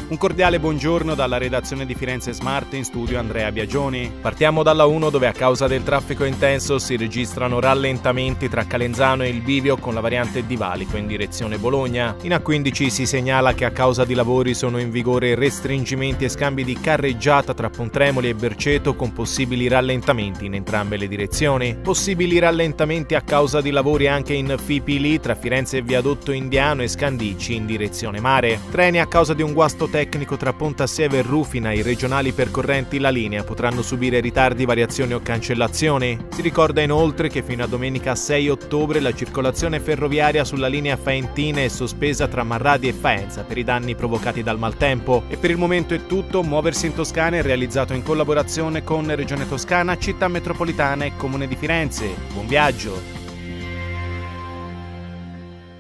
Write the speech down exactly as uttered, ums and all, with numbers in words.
Un cordiale buongiorno dalla redazione di Firenze Smart, in studio Andrea Biagioni. Partiamo dalla uno, dove a causa del traffico intenso si registrano rallentamenti tra Calenzano e il bivio con la variante di Valico in direzione Bologna. In A quindici si segnala che a causa di lavori sono in vigore restringimenti e scambi di carreggiata tra Pontremoli e Berceto con possibili rallentamenti in entrambe le direzioni. Possibili rallentamenti a causa di lavori anche in Fipili tra Firenze e Viadotto Indiano e Scandicci in direzione mare. Treni a causa di un guasto tecnico tra Pontassieve e Rufina, i regionali percorrenti la linea potranno subire ritardi, variazioni o cancellazioni. Si ricorda inoltre che fino a domenica sei ottobre la circolazione ferroviaria sulla linea Faentina è sospesa tra Marradi e Faenza per i danni provocati dal maltempo. E per il momento è tutto. Muoversi in Toscana è realizzato in collaborazione con Regione Toscana, Città Metropolitana e Comune di Firenze. Buon viaggio!